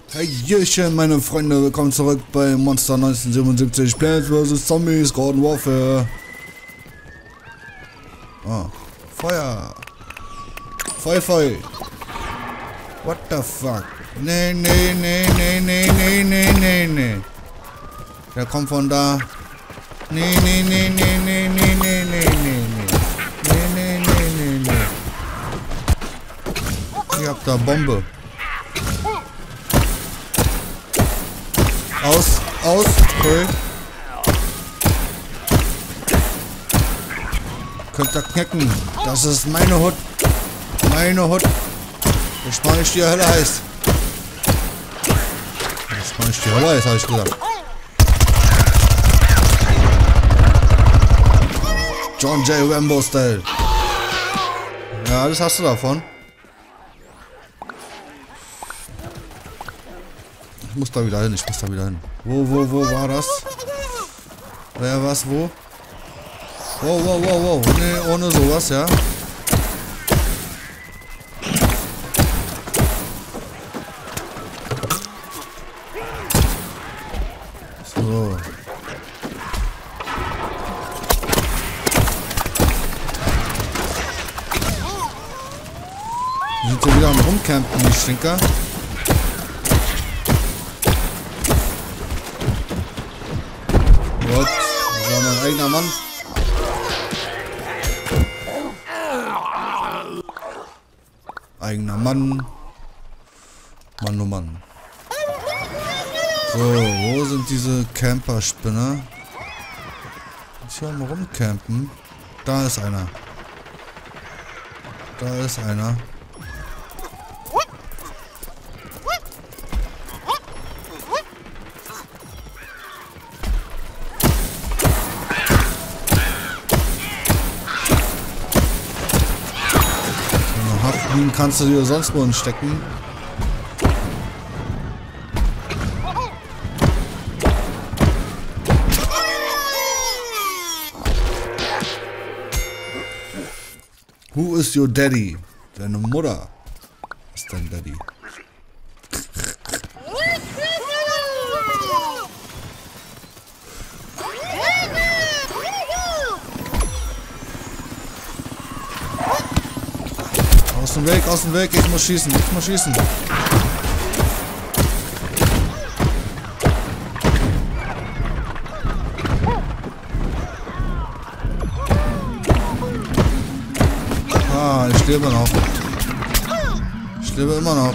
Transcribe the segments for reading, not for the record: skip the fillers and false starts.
Hallöchen, meine Freunde, willkommen zurück bei Monster 1977 Plants vs. Zombies Garden Warfare. Oh, Feuer. Feuer. What the fuck? Nee. Der kommt von da. Nee. Ich hab da Bombe. Aus, cool. Könnt ihr knacken. Das ist meine Hut. Ich mach nicht die Hölle heiß. Hab ich gesagt. John J. Rambo Style. Ja, das hast du davon. Ich muss da wieder hin. Wo war das? Wer was, wo? Wow. Nee, ohne sowas, ja. So. Die sind ja wieder am Rumcampen, die Stinker. Gott, das war mein eigener Mann. Eigener Mann. Mann, oh Mann. So, wo sind diese Camperspinner? Ich will mal rumcampen. Da ist einer. Kannst du dir sonst wo stecken? Who is your daddy? Deine Mutter ist dein Daddy. Aus dem Weg, ich muss schießen. Ah, ich lebe noch. Ich lebe immer noch.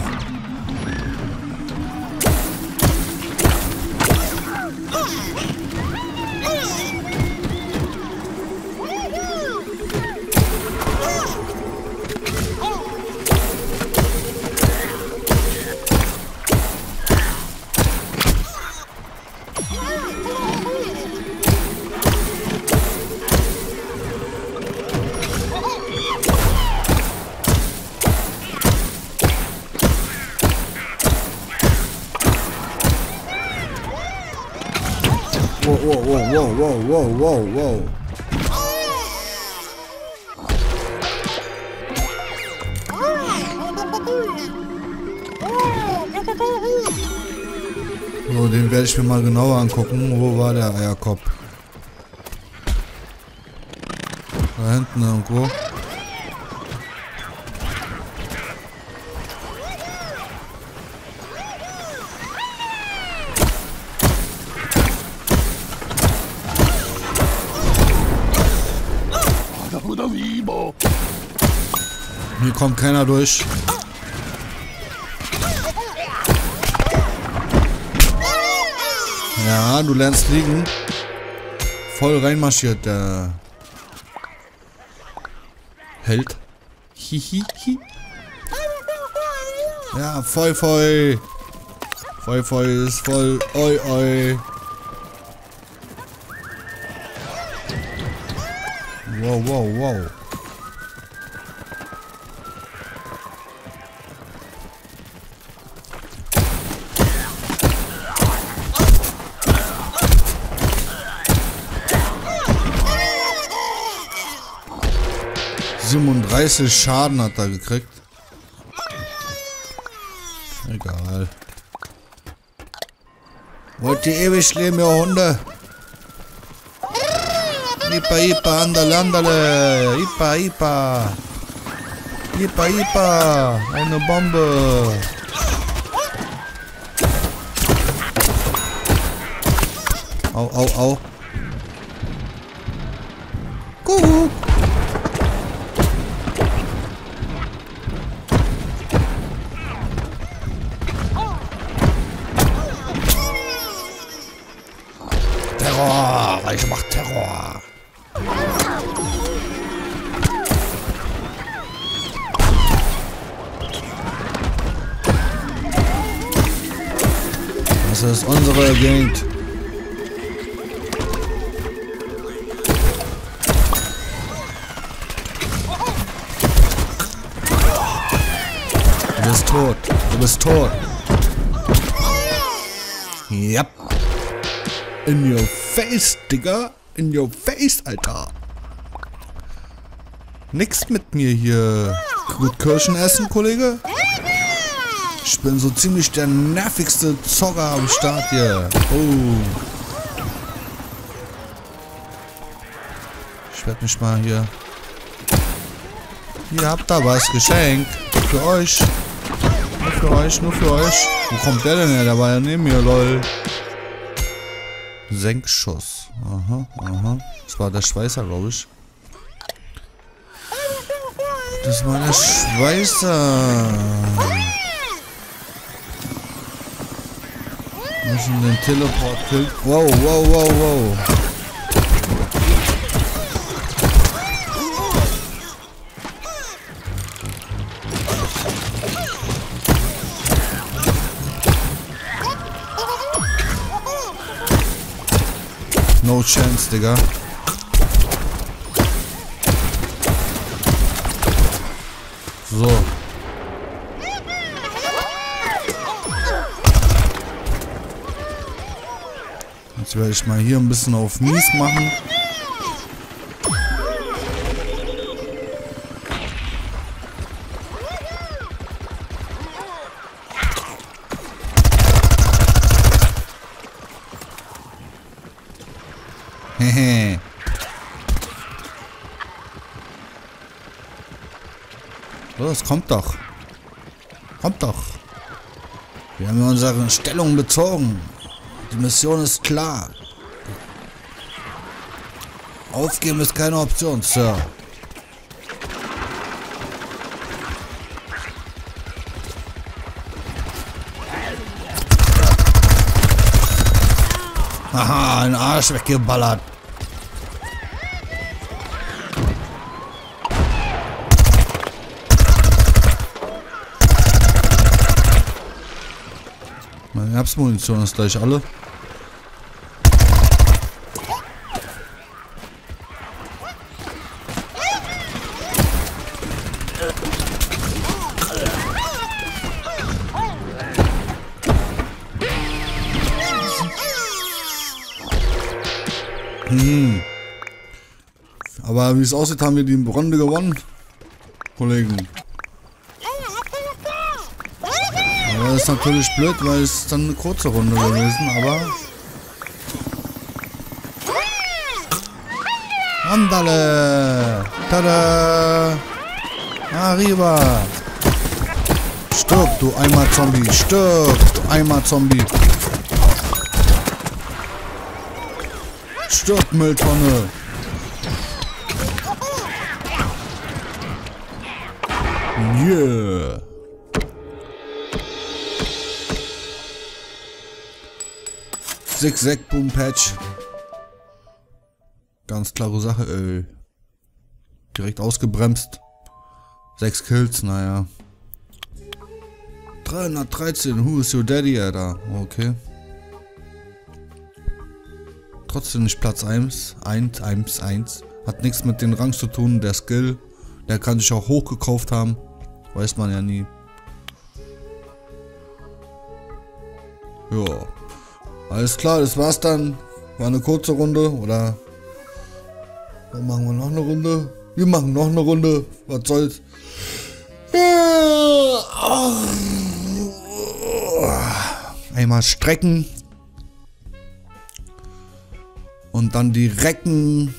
Wow. So, den werde ich mir mal genauer angucken. Wo war der Eierkopf? Da hinten irgendwo. Hier kommt keiner durch. Ja, du lernst fliegen. Voll reinmarschiert, der Held. Hihihi. Ja, voll. Ist voll. Oi. Wow. 37 Schaden hat er gekriegt. Egal. Wollt ihr ewig leben, ihr Hunde? Ipa, Ipa, andale, andale. Ipa, Ipa. Ipa, Ipa. Eine Bombe. Au, au, au. Kuckuck. Terror. Ich mach Terror. Das ist unsere Gegend. Du bist tot. Du bist tot. Yep. In your face, Digga. In your face, Alter. Nix mit mir hier. Gut Kirschen essen, Kollege? Ich bin so ziemlich der nervigste Zocker am Start hier. Oh. Ich werde mich mal hier... Ihr habt da was. Geschenk. Für euch. Nur für euch, nur für euch. Wo kommt der denn her? Der war ja neben mir, lol. Senkschuss. Aha, aha. Das war der Schweißer, glaube ich. Das war der Schweißer. Müssen den Teleport killen. Wow, wow, wow, wow. No chance, Digga. So. Jetzt werde ich mal hier ein bisschen auf mies machen. Hehe. Los, kommt doch. Kommt doch. Wir haben unsere Stellung bezogen. Die Mission ist klar. Aufgeben ist keine Option, Sir. Haha, ein Arsch weggeballert. Meine Herbstmunition ist gleich alle. Aber wie es aussieht, haben wir die Runde gewonnen, Kollegen. Aber das ist natürlich blöd, weil es dann eine kurze Runde gewesen, aber... Andale! Tada! Arriba! Stirb, du Eimer Zombie! Stirb, du Eimer Zombie! Stirb, Mülltonne! Yeah! Zigzag Boom Patch. Ganz klare Sache, ey. Direkt ausgebremst. 6 Kills, naja. 313, who is your daddy, Alter? Okay. Trotzdem nicht Platz 1. 1. Hat nichts mit den Rangs zu tun, der Skill. Der kann sich auch hochgekauft haben. Weiß man ja nie. Ja. Alles klar, das war's dann. War eine kurze Runde, oder? Dann machen wir noch eine Runde. Wir machen noch eine Runde. Was soll's? Einmal strecken. Und dann die Recken.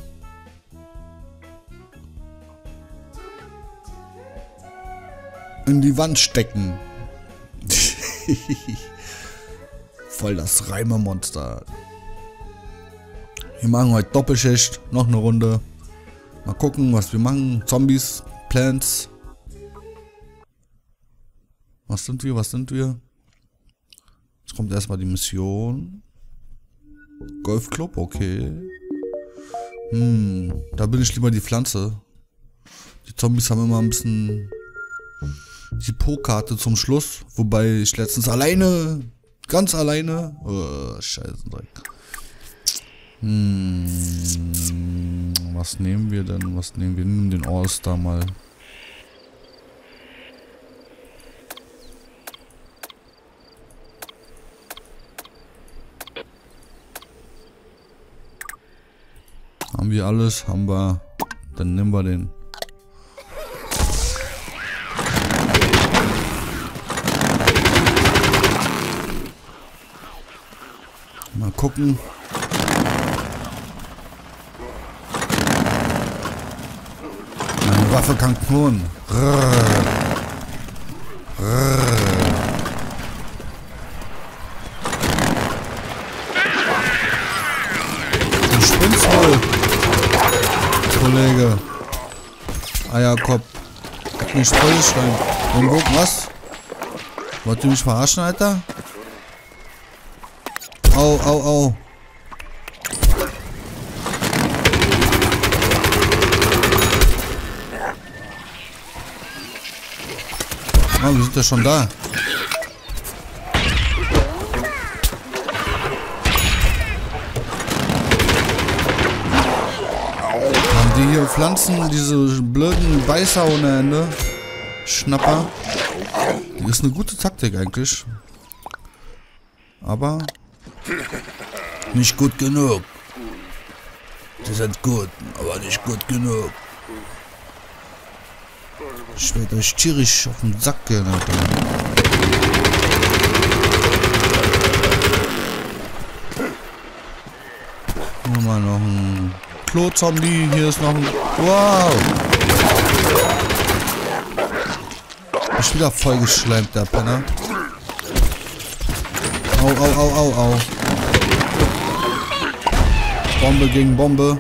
In die Wand stecken. Voll das Reimemonster. Wir machen heute Doppelschicht. Noch eine Runde. Mal gucken, was wir machen. Zombies, Plants. Was sind wir? Was sind wir? Jetzt kommt erstmal die Mission. Golfclub, okay. Da bin ich lieber die Pflanze. Die Zombies haben immer ein bisschen die Po-Karte zum Schluss. Wobei ich letztens alleine, ganz alleine. Oh, Scheißendreck. Was nehmen wir denn? Was nehmen wir? Nehmen den All-Star mal. Haben wir alles? Haben wir. Dann nehmen wir den. Mal gucken. Meine Waffe kann knurren. Du spinnst wohl, Kollege. Eierkopf. Hat mich vollgeschleimt. Und guck, was? Wollt ihr mich verarschen, Alter? Au, au, au. Oh, wir sind ja schon da. Haben die hier Pflanzen, diese blöden Beißer ohne Ende? Schnapper. Die ist eine gute Taktik eigentlich. Aber nicht gut genug. Die sind gut, aber nicht gut genug. Ich werde euch tierisch auf den Sack gehen, Alter. Mal noch ein Klo-Zombie. Hier ist noch ein... Wow! Ich wieder voll geschleimt, der Penner. Au, au, au, au, au. Bombe gegen Bombe.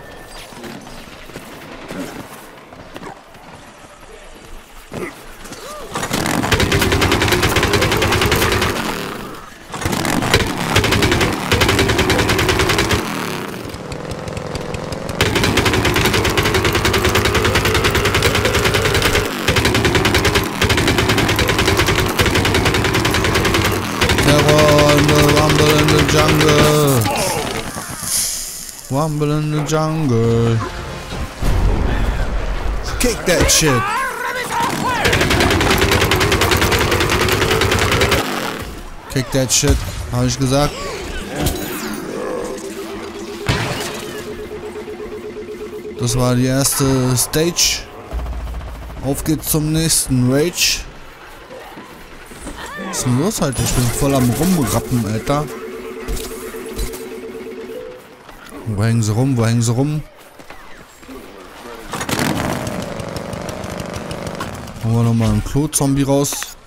Jungle. Wumble in the jungle. Kick that shit. Kick that shit, habe ich gesagt. Das war die erste Stage. Auf geht's zum nächsten Rage. Was ist denn los, Alter? Ich bin voll am Rumrappen, Alter. Wo hängen sie rum? Wo hängen sie rum? Holen wir nochmal einen Klo-Zombie raus.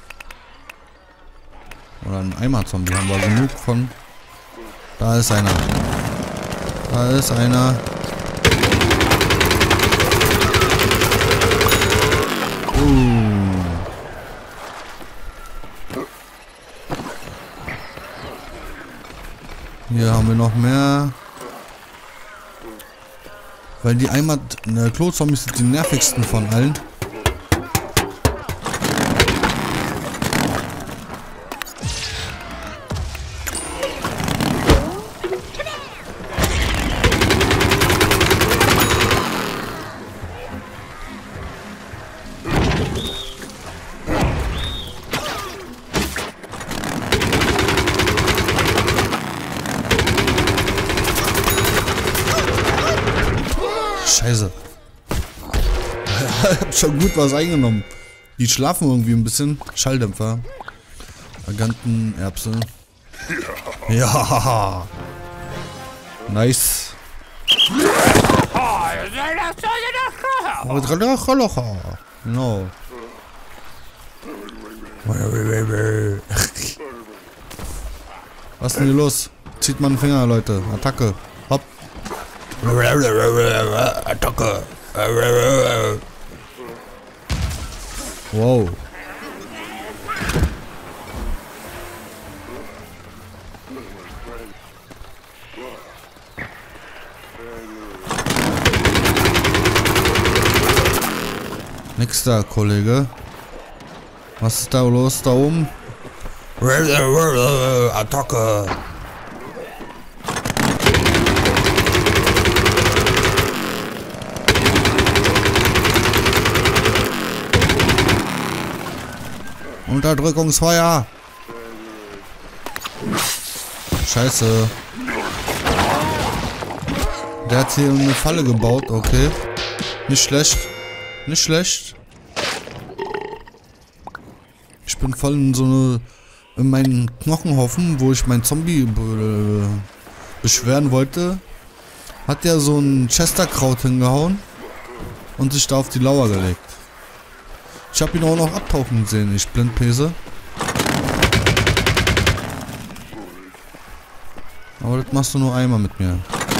Oder einen Eimer-Zombie haben wir genug von. Da ist einer. Da ist einer. Hier haben wir noch mehr. Weil die Eimer, Klo-Zombies sind die nervigsten von allen. Scheiße. Ich hab schon gut was eingenommen. Die schlafen irgendwie ein bisschen. Schalldämpfer. Agantenerbse. Ja. Nice. Genau. Was ist denn hier los? Zieht mal den Finger, Leute. Attacke. Hopp. Attacke. Wow. Nix da, Kollege. Was ist da los da oben? Attacke. Unterdrückungsfeuer. Scheiße. Der hat hier eine Falle gebaut, okay. Nicht schlecht. Nicht schlecht. Ich bin voll in so eine... in meinen Knochenhaufen, wo ich meinen Zombie beschweren wollte, hat der so ein Chesterkraut hingehauen und sich da auf die Lauer gelegt. Ich habe ihn auch noch abtauchen sehen, ich Blindpese. Aber das machst du nur einmal mit mir.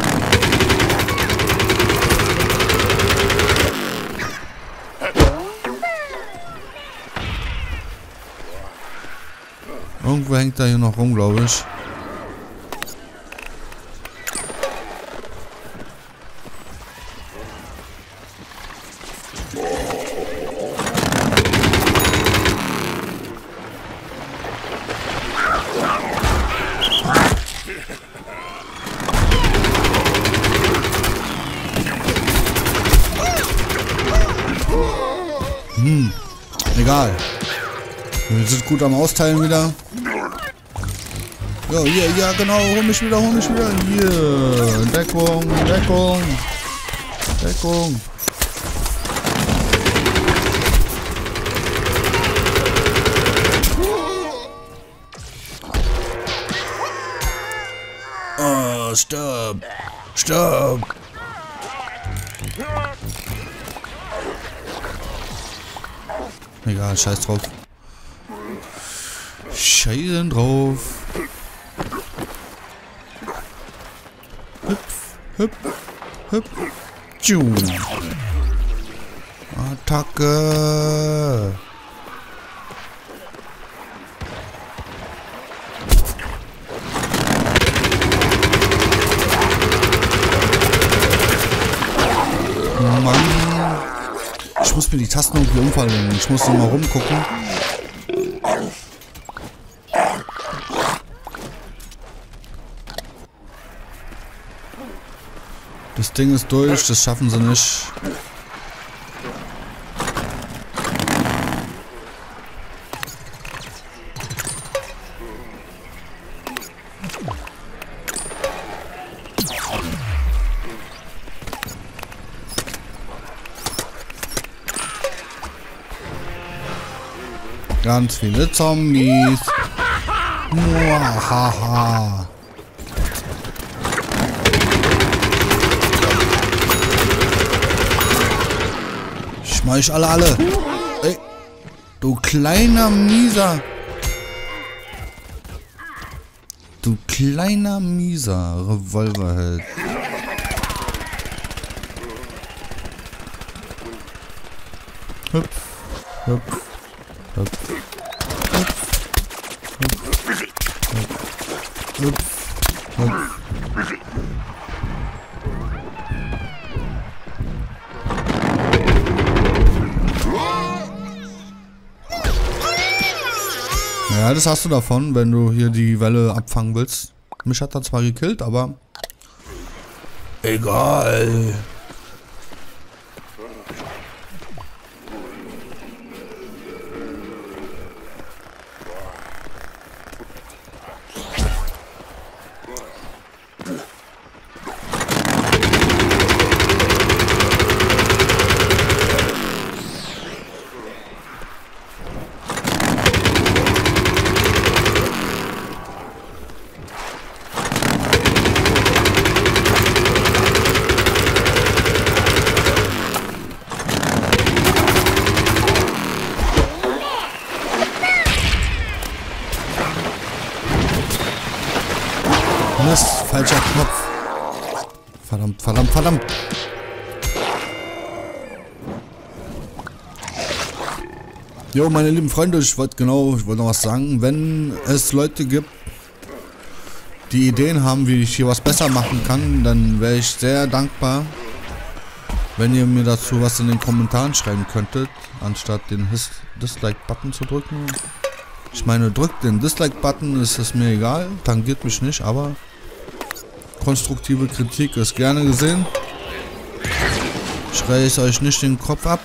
Irgendwo hängt er hier noch rum, glaube ich. Egal. Wir sind gut am Austeilen wieder. Ja, hier, ja genau, hol mich wieder, hier. Deckung, Deckung. Deckung. Oh, stirb. Stirb. Egal, scheiß drauf. Scheißen drauf. Hüpf, hüpf, hüpf. Tschu. Attacke. Mann. Ich muss mir die Tasten irgendwie umfallen. Ich muss noch mal rumgucken. Das Ding ist durch, das schaffen sie nicht. Ganz viele Zombies. Muahaha. Schmeiß ich alle. Ey, du kleiner Mieser. Du kleiner Mieser. Revolverheld. Hüpf, hüpf, hüpf. Ja, das hast du davon, wenn du hier die Welle abfangen willst. Mich hat er zwar gekillt, aber egal. Falscher Knopf. Verdammt, verdammt, verdammt. Jo, meine lieben Freunde, ich wollte noch was sagen. Wenn es Leute gibt, die Ideen haben, wie ich hier was besser machen kann, dann wäre ich sehr dankbar, wenn ihr mir dazu was in den Kommentaren schreiben könntet, anstatt den Dislike-Button zu drücken. Ich meine, drückt den Dislike-Button, ist es mir egal, tangiert mich nicht, aber konstruktive Kritik ist gerne gesehen. Ich reiß euch nicht den Kopf ab.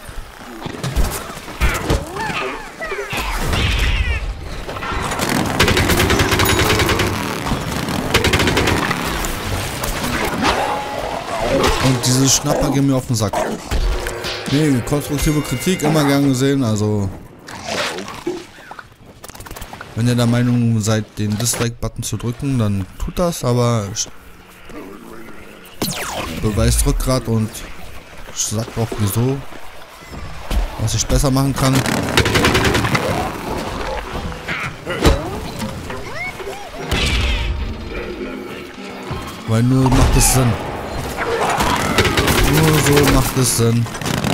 Und diese Schnapper gehen mir auf den Sack. Nee, konstruktive Kritik immer gern gesehen, also wenn ihr der Meinung seid, den Dislike-Button zu drücken, dann tut das, aber beweist Rückgrat und sagt auch wieso, was ich besser machen kann. Weil nur macht es Sinn. Nur so macht es Sinn.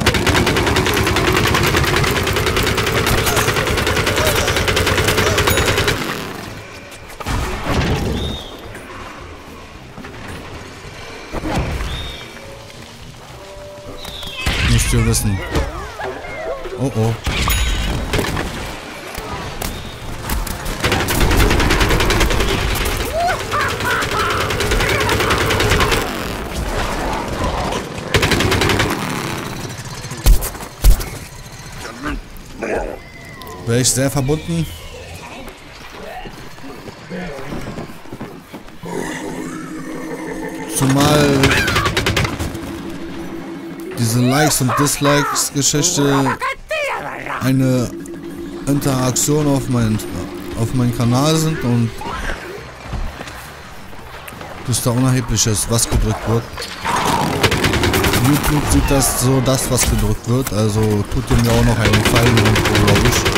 Müsst ihr wissen. Oh oh. Wäre ich sehr verbunden. Zumal diese Likes und Dislikes Geschichte eine Interaktion auf meinen Kanal sind und das da unerheblich ist, was gedrückt wird. YouTube sieht das so, was gedrückt wird, also tut ihr mir auch noch einen Gefallen, glaube ich.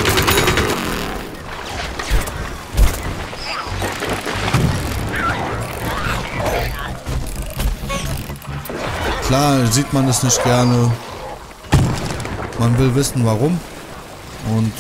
Klar sieht man es nicht gerne. Man will wissen warum. Und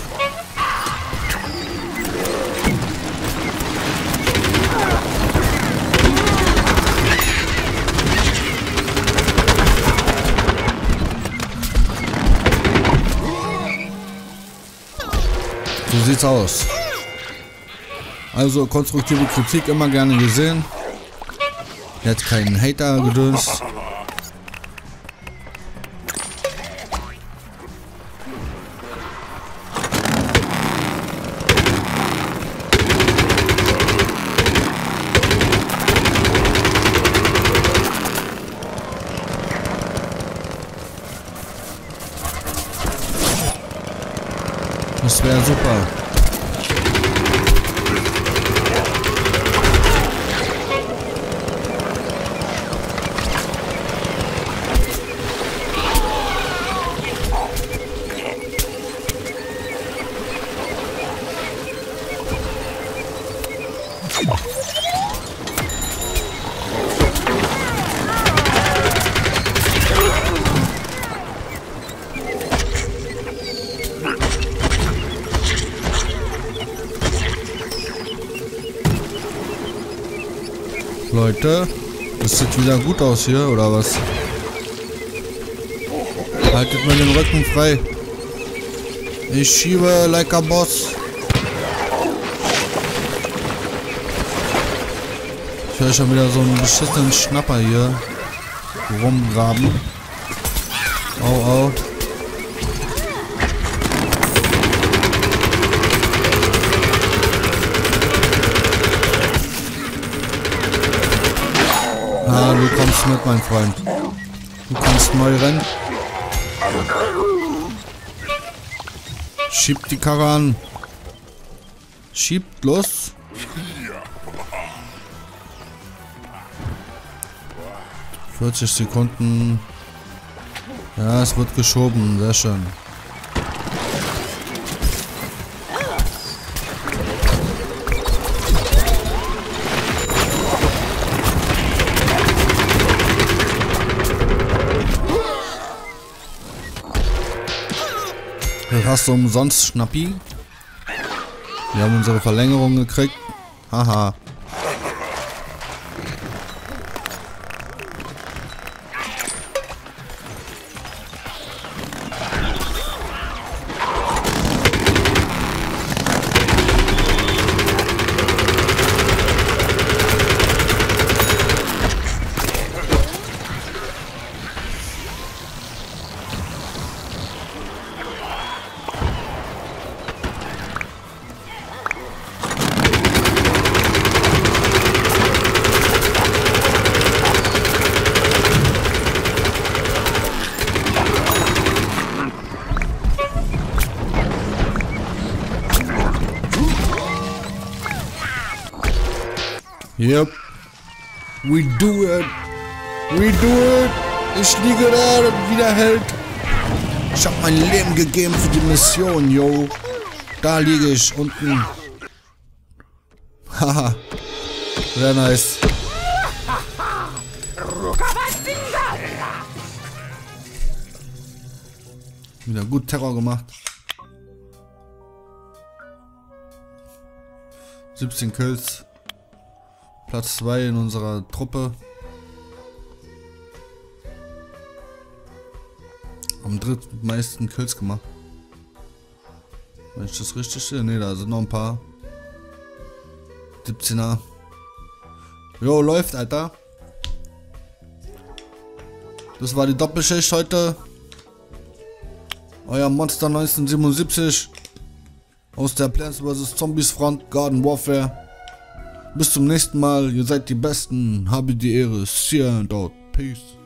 so sieht's aus. Also konstruktive Kritik immer gerne gesehen. Jetzt keinen Hater-Gedöns. Das wäre super. Leute, das sieht wieder gut aus hier, oder was? Haltet mir den Rücken frei. Ich schiebe like a boss. Ich höre schon wieder so einen beschissenen Schnapper hier rumgraben. Au, au. Ah, du kommst mit, mein Freund. Du kannst neu rennen. Schiebt die Karre an. Schiebt los. ...40 Sekunden. Ja, es wird geschoben. Sehr schön. Das hast du umsonst, Schnappi. Wir haben unsere Verlängerung gekriegt. Haha. Yep. We do it. We do it. Ich liege da, wie der Held. Ich hab mein Leben gegeben für die Mission, yo. Da liege ich unten. Haha. Sehr nice. Wieder gut Terror gemacht. 17 Kills. Platz 2 in unserer Truppe. Am drittmeisten Kills gemacht. Wenn ich das richtig sehe. Ne, da sind noch ein paar. 17er. Jo, läuft, Alter. Das war die Doppelschicht heute. Euer Monster 1977. Aus der Plants vs. Zombies Front Garden Warfare. Bis zum nächsten Mal. Ihr seid die Besten. Habe die Ehre. See you and out. Peace.